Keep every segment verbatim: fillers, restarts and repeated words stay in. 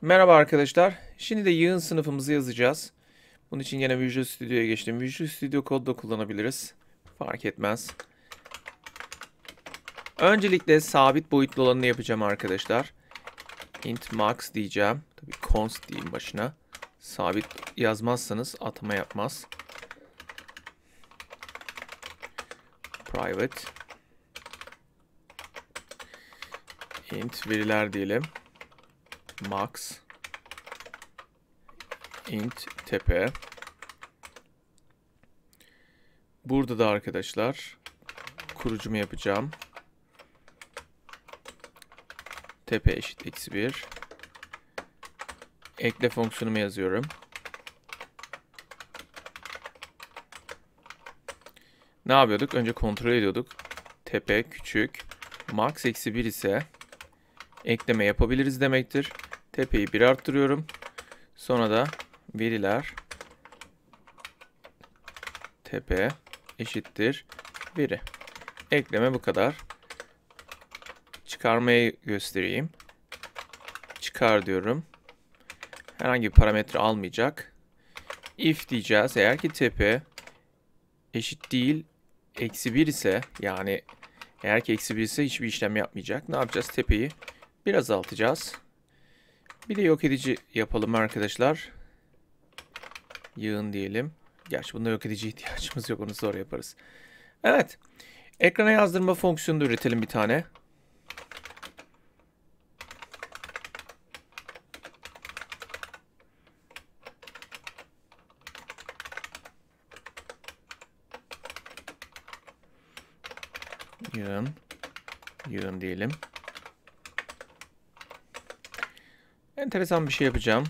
Merhaba arkadaşlar. Şimdi de yığın sınıfımızı yazacağız. Bunun için yine Visual Studio'ya geçtim. Visual Studio Code da kullanabiliriz. Fark etmez. Öncelikle sabit boyutlu olanını yapacağım arkadaşlar. Int max diyeceğim. Tabii const diyeyim başına. Sabit yazmazsanız atama yapmaz. Private. Int veriler diyelim. Max. Int tepe. Burada da arkadaşlar kurucumu yapacağım. Tepe eşit eksi bir. Ekle fonksiyonumu yazıyorum. Ne yapıyorduk? Önce kontrol ediyorduk. Tepe küçük. Max eksi bir ise ekleme yapabiliriz demektir. Tepeyi bir arttırıyorum. Sonra da veriler tepe eşittir biri. Ekleme bu kadar. Çıkarmayı göstereyim. Çıkar diyorum. Herhangi bir parametre almayacak. If diyeceğiz. Eğer ki tepe eşit değil eksi bir ise, yani eğer ki eksi bir ise hiçbir işlem yapmayacak. Ne yapacağız? Tepeyi bir azaltacağız. Bir de yok edici yapalım arkadaşlar. Yığın diyelim. Gerçi bunda yok edici ihtiyacımız yok. Onu sonra yaparız. Evet. Ekrana yazdırma fonksiyonu da üretelim bir tane. Yığın. Yığın diyelim. Enteresan bir şey yapacağım.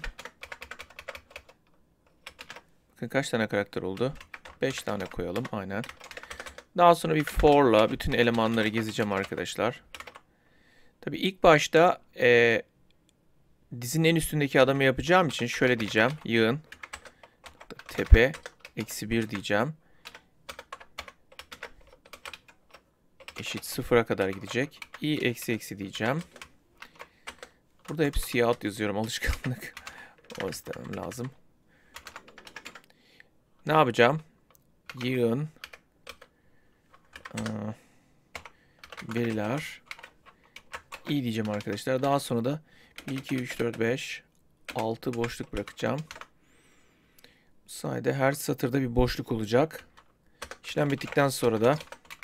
Bakın kaç tane karakter oldu? beş tane koyalım. Aynen. Daha sonra bir for'la bütün elemanları gezeceğim arkadaşlar. Tabii ilk başta e, dizinin en üstündeki adamı yapacağım için şöyle diyeceğim. Yığın. Tepe. Eksi bir diyeceğim. Eşit sıfıra kadar gidecek. I eksi eksi diyeceğim. Burada hep cout yazıyorum. Alışkanlık. O istemem lazım. Ne yapacağım? Yığın. Veriler. I diyeceğim arkadaşlar. Daha sonra da bir, iki, üç, dört, beş, altı boşluk bırakacağım. Bu sayede her satırda bir boşluk olacak. İşlem bittikten sonra da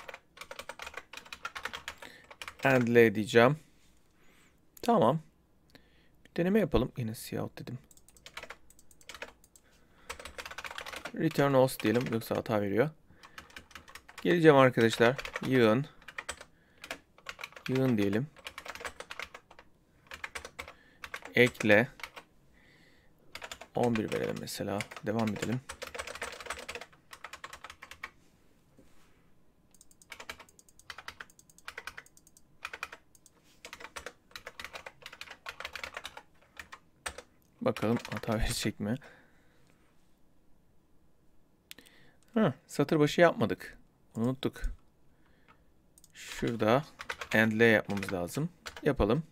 endle diyeceğim. Tamam. Bir deneme yapalım. Yine cout dedim. Return host diyelim. Yoksa hata veriyor. Geleceğim arkadaşlar. Yığın. Yığın diyelim. Ekle. on bir verelim mesela. Devam edelim. Bakalım hata verecek mi? Ha, satır başı yapmadık. Unuttuk. Şurada endle yapmamız lazım. Yapalım.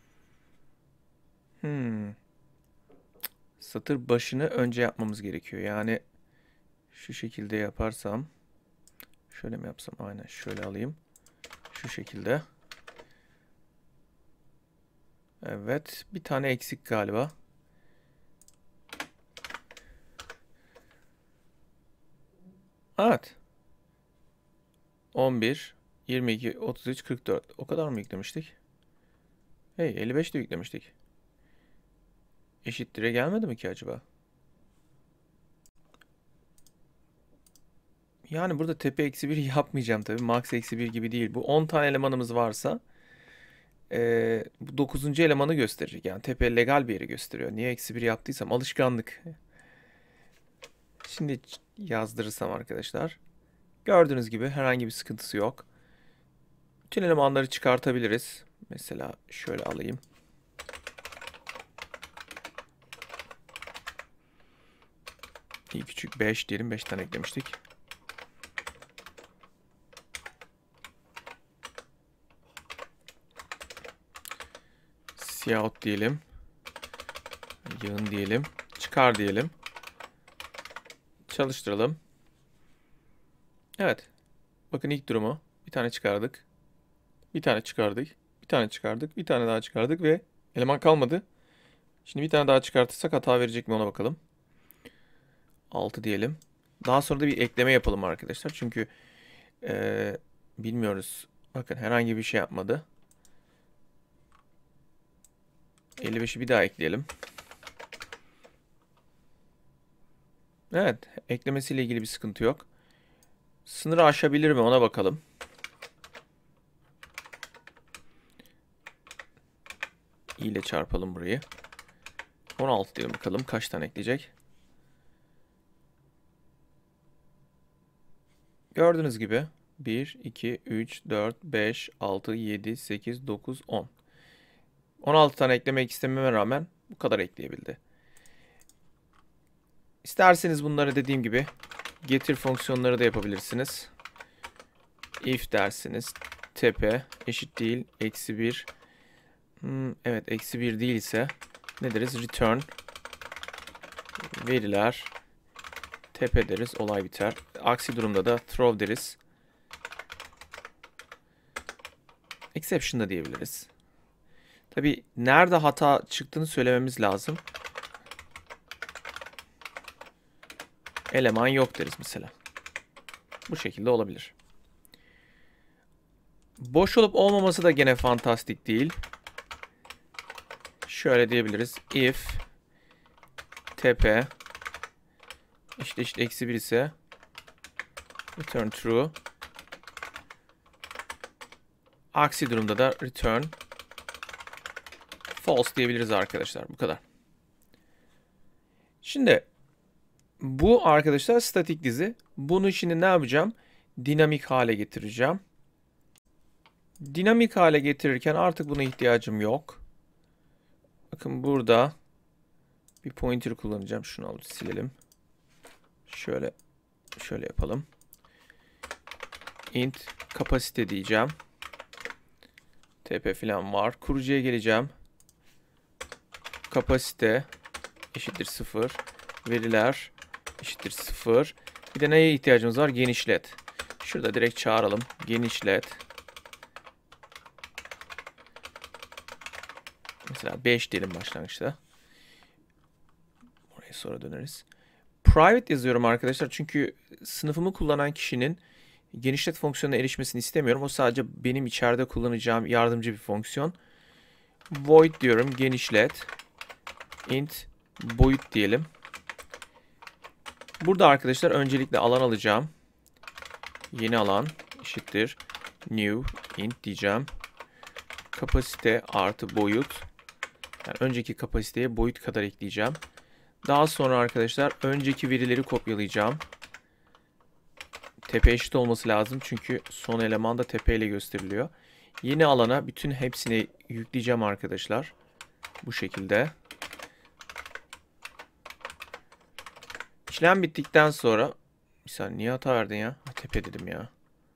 Hmm. Satır başını önce yapmamız gerekiyor. Yani şu şekilde yaparsam, şöyle mi yapsam? Aynen şöyle alayım. Şu şekilde. Evet. Bir tane eksik galiba. Evet. on bir, yirmi iki, otuz üç, kırk dört. O kadar mı yüklemiştik? Hey, elli beş de yüklemiştik. Eşittir'e gelmedi mi ki acaba? Yani burada tepe eksi bir yapmayacağım tabii. Max eksi bir gibi değil. Bu on tane elemanımız varsa e, bu dokuzuncu elemanı gösterecek. Yani tepe legal bir yeri gösteriyor. Niye eksi bir yaptıysam alışkanlık. Şimdi yazdırırsam arkadaşlar. Gördüğünüz gibi herhangi bir sıkıntısı yok. Bütün elemanları çıkartabiliriz. Mesela şöyle alayım. İyi küçük beş diyelim. beş tane eklemiştik. Cout diyelim. Yığın diyelim. Çıkar diyelim. Çalıştıralım. Evet. Bakın ilk durumu. Bir tane çıkardık. Bir tane çıkardık. Bir tane çıkardık. Bir tane daha çıkardık ve eleman kalmadı. Şimdi bir tane daha çıkartırsak hata verecek mi ona bakalım. altı diyelim. Daha sonra da bir ekleme yapalım arkadaşlar. Çünkü ee, bilmiyoruz. Bakın herhangi bir şey yapmadı. elli beşi bir daha ekleyelim. Evet. Eklemesiyle ilgili bir sıkıntı yok. Sınırı aşabilir mi ona bakalım. i ile çarpalım burayı. on altı diyelim bakalım. Kaç tane ekleyecek? Gördüğünüz gibi bir, iki, üç, dört, beş, altı, yedi, sekiz, dokuz, on. on altı tane eklemek istememe rağmen bu kadar ekleyebildi. İsterseniz bunları dediğim gibi getir fonksiyonları da yapabilirsiniz. If dersiniz. Tepe eşit değil. Eksi bir. Hmm, evet eksi bir değilse ne deriz? Return. Veriler. Tepe deriz. Olay biter. Aksi durumda da throw deriz. Exception da diyebiliriz. Tabi nerede hata çıktığını söylememiz lazım. Eleman yok deriz mesela. Bu şekilde olabilir. Boş olup olmaması da gene fantastik değil. Şöyle diyebiliriz. If tepe işte işte eksi bir ise return true. Aksi durumda da return false diyebiliriz arkadaşlar. Bu kadar. Şimdi bu arkadaşlar statik dizi. Bunu şimdi ne yapacağım? Dinamik hale getireceğim. Dinamik hale getirirken artık buna ihtiyacım yok. Bakın burada bir pointer kullanacağım. Şunu alıp silelim. Şöyle şöyle yapalım. Int kapasite diyeceğim. T P falan var. Kurucuya geleceğim. Kapasite eşittir sıfır. Veriler eşittir sıfır. Bir de neye ihtiyacımız var? Genişlet. Şurada direkt çağıralım. Genişlet. Mesela beş diyelim başlangıçta. Oraya sonra döneriz. Private yazıyorum arkadaşlar. Çünkü sınıfımı kullanan kişinin genişlet fonksiyonuna erişmesini istemiyorum. O sadece benim içeride kullanacağım yardımcı bir fonksiyon. Void diyorum. Genişlet. Int boyut diyelim. Burada arkadaşlar öncelikle alan alacağım. Yeni alan eşittir new int diyeceğim. Kapasite artı boyut. Yani önceki kapasiteye boyut kadar ekleyeceğim. Daha sonra arkadaşlar önceki verileri kopyalayacağım. Tepe eşit olması lazım çünkü son eleman da tepe ile gösteriliyor. Yeni alana bütün hepsini yükleyeceğim arkadaşlar. Bu şekilde. İşlem bittikten sonra bir saniye niye hata verdin ya? Tepe dedim ya.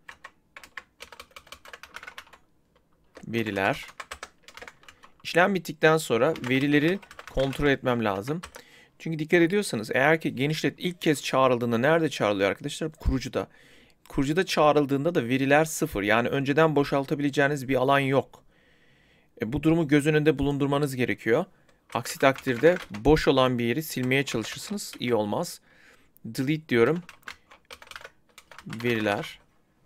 Veriler. İşlem bittikten sonra verileri kontrol etmem lazım. Çünkü dikkat ediyorsanız eğer ki genişlet ilk kez çağrıldığında nerede çağrılıyor arkadaşlar? Kurucuda. Kurucuda çağrıldığında da veriler sıfır. Yani önceden boşaltabileceğiniz bir alan yok. E, bu durumu göz önünde bulundurmanız gerekiyor. Aksi takdirde boş olan bir yeri silmeye çalışırsınız. İyi olmaz. Delete diyorum. Veriler.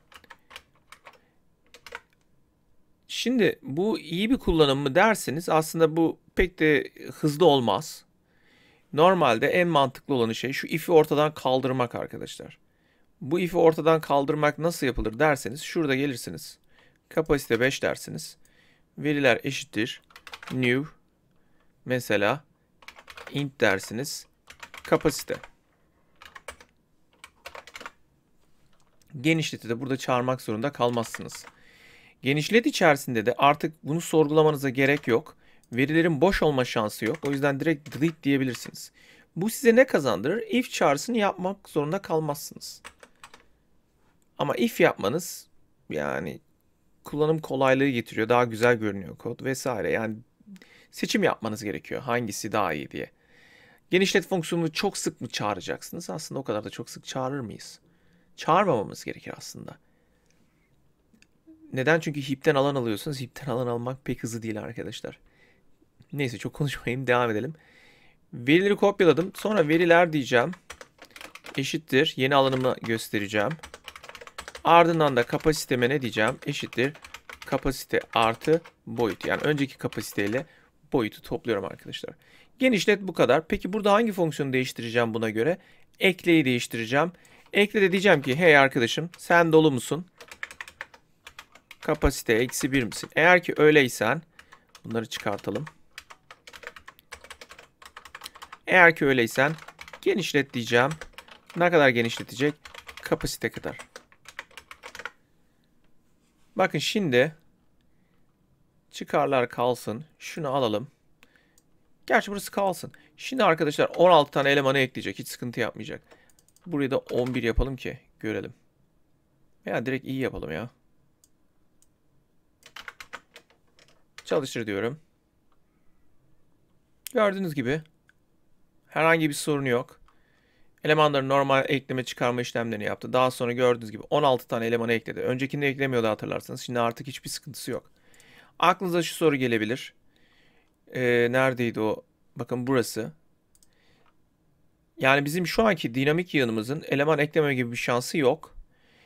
Şimdi bu iyi bir kullanım mı derseniz aslında bu pek de hızlı olmaz. Normalde en mantıklı olan şey şu if'i ortadan kaldırmak arkadaşlar. Bu if'i ortadan kaldırmak nasıl yapılır derseniz şurada gelirsiniz. Kapasite beş dersiniz. Veriler eşittir new mesela int dersiniz. Kapasite. Genişleti de burada çağırmak zorunda kalmazsınız. Genişlet içerisinde de artık bunu sorgulamanıza gerek yok. Verilerin boş olma şansı yok. O yüzden direkt delete diyebilirsiniz. Bu size ne kazandırır? If çağrısını yapmak zorunda kalmazsınız. Ama if yapmanız yani kullanım kolaylığı getiriyor. Daha güzel görünüyor kod vesaire. Yani seçim yapmanız gerekiyor. Hangisi daha iyi diye. Genişlet fonksiyonunu çok sık mı çağıracaksınız? Aslında o kadar da çok sık çağırır mıyız? Çağırmamamız gerekir aslında. Neden? Çünkü heap'ten alan alıyorsunuz. Heap'ten alan almak pek hızlı değil arkadaşlar. Neyse çok konuşmayayım. Devam edelim. Verileri kopyaladım. Sonra veriler diyeceğim. Eşittir. Yeni alanımı göstereceğim. Ardından da kapasiteme ne diyeceğim? Eşittir. Kapasite artı boyut. Yani önceki kapasiteyle boyutu topluyorum arkadaşlar. Genişlet bu kadar. Peki burada hangi fonksiyonu değiştireceğim buna göre? Ekleyi değiştireceğim. Ekle de diyeceğim ki hey arkadaşım sen dolu musun? Kapasite eksi bir misin? Eğer ki öyleysen bunları çıkartalım. Eğer ki öyleysen genişlet diyeceğim. Ne kadar genişletecek? Kapasite kadar. Bakın şimdi çıkarlar kalsın. Şunu alalım. Gerçi burası kalsın. Şimdi arkadaşlar on altı tane elemanı ekleyecek. Hiç sıkıntı yapmayacak. Burayı da on bir yapalım ki görelim. Veya direkt iyi yapalım ya. Çalıştır diyorum. Gördüğünüz gibi herhangi bir sorun yok. Elemanların normal ekleme çıkarma işlemlerini yaptı. Daha sonra gördüğünüz gibi on altı tane elemanı ekledi. Öncekinde eklemiyordu hatırlarsanız. Şimdi artık hiçbir sıkıntısı yok. Aklınıza şu soru gelebilir. Ee, neredeydi o? Bakın burası. Yani bizim şu anki dinamik yığınımızın eleman ekleme gibi bir şansı yok.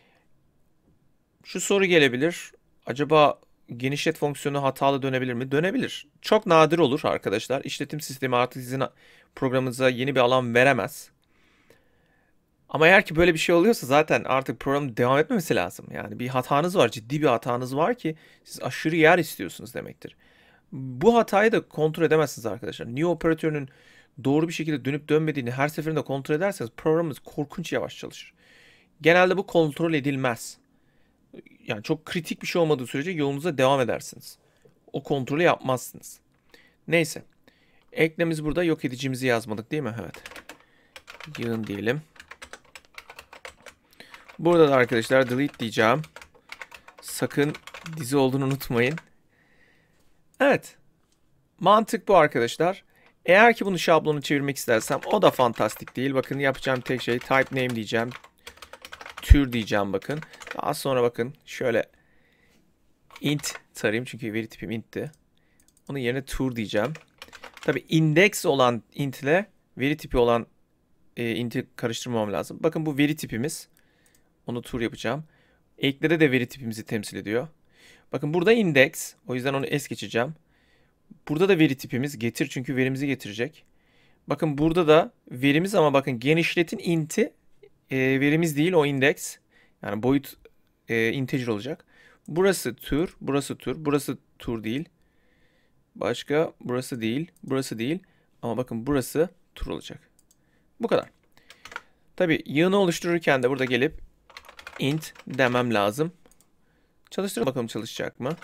Şu soru gelebilir. Acaba genişlet fonksiyonu hatalı dönebilir mi? Dönebilir. Çok nadir olur arkadaşlar. İşletim sistemi artık sizin programınıza yeni bir alan veremez. Ama eğer ki böyle bir şey oluyorsa zaten artık programın devam etmemesi lazım. Yani bir hatanız var, ciddi bir hatanız var ki siz aşırı yer istiyorsunuz demektir. Bu hatayı da kontrol edemezsiniz arkadaşlar. New operatörünün doğru bir şekilde dönüp dönmediğini her seferinde kontrol ederseniz programınız korkunç yavaş çalışır. Genelde bu kontrol edilmez. Yani çok kritik bir şey olmadığı sürece yolunuza devam edersiniz. O kontrolü yapmazsınız. Neyse. Eklemiz burada, yok edicimizi yazmadık değil mi? Evet. Yığın diyelim. Burada da arkadaşlar delete diyeceğim. Sakın dizi olduğunu unutmayın. Evet. Mantık bu arkadaşlar. Eğer ki bunu şablonu çevirmek istersem o da fantastik değil. Bakın yapacağım tek şey type name diyeceğim. Tür diyeceğim bakın. Daha sonra bakın şöyle int tarayayım çünkü veri tipim int'ti. Onun yerine tur diyeceğim. Tabi index olan int ile veri tipi olan e, int'i karıştırmam lazım. Bakın bu veri tipimiz. Onu tur yapacağım. Eklede de veri tipimizi temsil ediyor. Bakın burada index. O yüzden onu es geçeceğim. Burada da veri tipimiz getir çünkü verimizi getirecek. Bakın burada da verimiz ama bakın genişletin int'i e, verimiz değil o index. Yani boyut e, integer olacak. Burası tur, burası tur, burası tur değil. Başka burası değil, burası değil. Ama bakın burası tur olacak. Bu kadar. Tabi yığını oluştururken de burada gelip int demem lazım. Çalıştır bakalım çalışacak mı?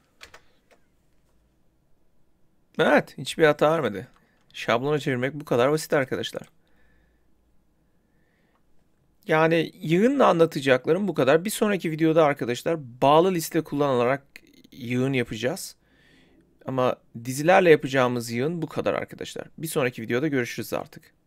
Evet, hiçbir hata vermedi. Şablona çevirmek bu kadar basit arkadaşlar. Yani yığınla anlatacaklarım bu kadar. Bir sonraki videoda arkadaşlar bağlı liste kullanarak yığın yapacağız. Ama dizilerle yapacağımız yığın bu kadar arkadaşlar. Bir sonraki videoda görüşürüz artık.